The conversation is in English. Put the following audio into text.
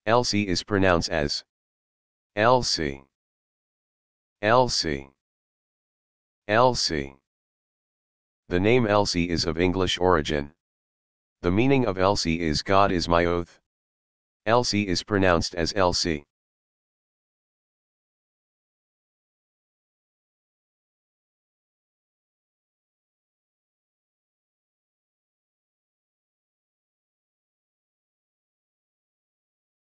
Elsie is pronounced as Elsie, Elsie, Elsie. The name Elsie is of English origin. The meaning of Elsie is God is my oath. Elsie is pronounced as Elsie.